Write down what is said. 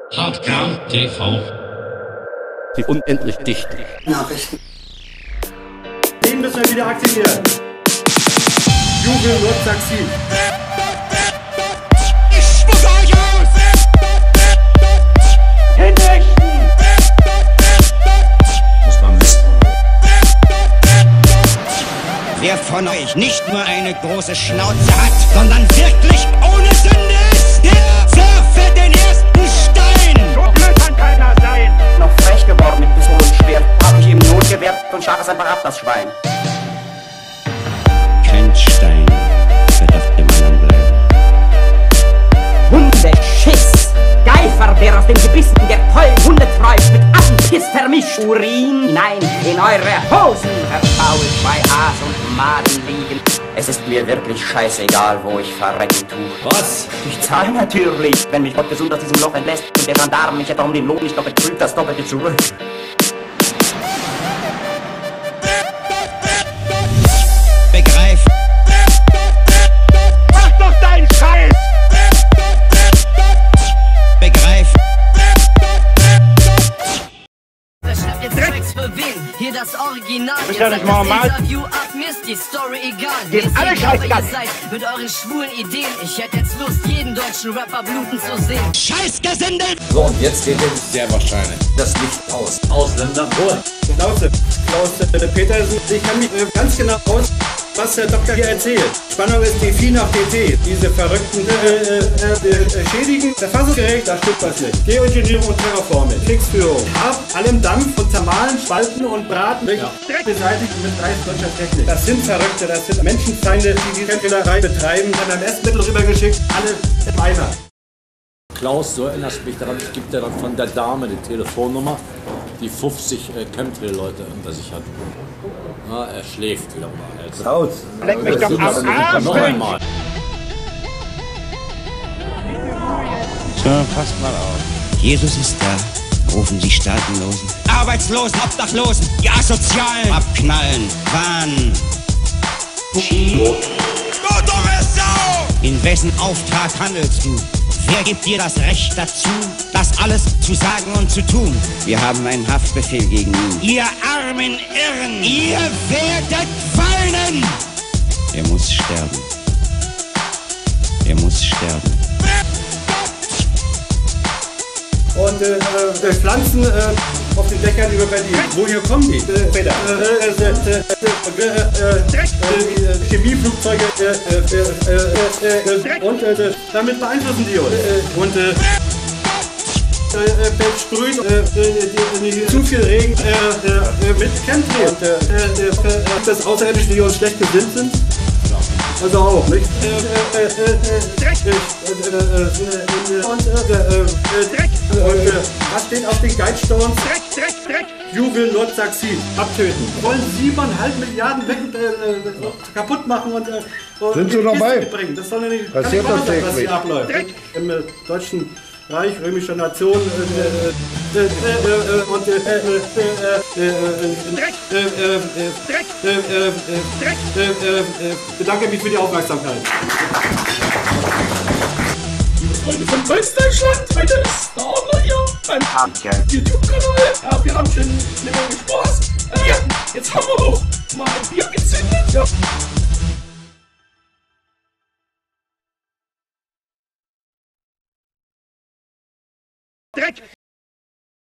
Hardcore TV. Die unendlich dichten Nachrichten. Den müssen wir wieder aktivieren. Jubel wird Taxi. Ich spucke euch aus! Hinrichten! Muss man wissen. Wer von euch nicht nur eine große Schnauze hat, sondern wirklich ohne Sünde ist, der werfe den ersten Stein! So blöd kann keiner sein! Noch frech geworden mit Pistolenschwert. Hab ich ihm Not gewährt und schlag es einfach ab, das Schwein. Kein Stein wird auf dem anderen bleiben. Hundeschiss! Geifer, der aus den Gebissen der tollen Hunde träuft, mit Affenpiss vermischt. Urin hinein in eure Hosen, verfault bei Aas und Maden liegen. Es ist mir wirklich scheißegal, wo ich verrecken tu. Was? Ich zahle natürlich, wenn mich Gott gesund aus diesem Loch entlässt und der Gendarm mich etwa um den Lohn nicht doppelt prüft, das Doppelte zurück. Begreif! Mach doch deinen Scheiß! Begreif! Hier das Original. Bist ja nicht normal. You ab, mir ist die Story egal. Geht Mir alle ist egal, scheißegal. wer ihr seid mit euren schwulen Ideen. Ich hätte jetzt Lust, jeden deutschen Rapper bluten zu sehen. Scheißgesindel! So, und jetzt geht jetzt sehr wahrscheinlich das Licht aus. Ausländer, Ruhe. Klaus Petersen, ich kann mich ganz genau aus, was der Doktor hier erzählt. Spannung ist die Phi nach DT. Diese verrückten Schädigen, verfassungsgerecht, da stimmt was nicht. Geoengineering und Terraforming, Kriegsführung, ab allem Dampf und zermahlen, spalten und braten, Dreck beseitigen mit Geist deutscher Technik. Das sind Verrückte, das sind Menschenfeinde, die diese Kämpferei betreiben, haben ein Messmittel rübergeschickt, alle im Eimer. Klaus, so erinnerst mich daran, ich gebe dir dann von der Dame die Telefonnummer, die 50 Chemtrail-Leute unter sich hat. Na, er schläft wieder mal. Jetzt. Raus! Leck mich doch am Arsch! Noch einmal. So, passt mal auf. Jesus ist da. Rufen die Staatenlosen, Arbeitslosen, Obdachlosen, die Asozialen abknallen, Wahn. Du dumme Sau! In wessen Auftrag handelst du? Wer gibt dir das Recht dazu, das alles zu sagen und zu tun? Wir haben einen Haftbefehl gegen ihn. Ihr armen Irren, ihr werdet weinen! Er muss sterben. Er muss sterben. Und Pflanzen auf den Dächern über Berlin. Woher kommen die? Peter. Chemieflugzeuge und damit beeinflussen die uns. Und sprühen zu viel Regen mit Chemtrail. Und das Außerirdische, die uns schlecht gesinnt sind. Also auch, nicht? Dreck! Und was steht auf den Guidestones? Dreck! Jubel, Nordsaxin, abtöten. Wollen 7,5 Milliarden weg kaputt machen und sind Sie dabei? Bringen. Das soll ja nicht Passiert das sein, was täglich? hier abläuft. Im Deutschen Reich, römischer Nation bedanke mich für die Aufmerksamkeit. Liebe Freunde von Deutschland, heute ist der Ordner hier beim YouTube-Kanal. Ja, wir haben schon eine Menge Spaß. Jetzt haben wir auch mal ein Bier gezündet. Ja. Dreck!